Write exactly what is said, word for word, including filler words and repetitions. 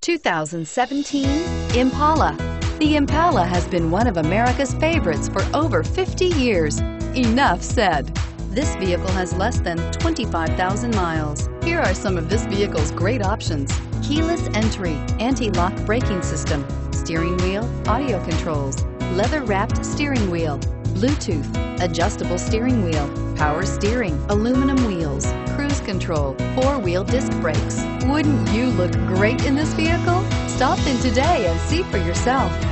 two thousand seventeen Impala. The Impala has been one of America's favorites for over fifty years. Enough said. This vehicle has less than twenty-five thousand miles. Here are some of this vehicle's great options: keyless entry, anti-lock braking system, steering wheel audio controls, leather-wrapped steering wheel, Bluetooth, adjustable steering wheel, power steering, aluminum wheels, cruise control, four-wheel disc brakes. Wouldn't you look great in this vehicle? Stop in today and see for yourself.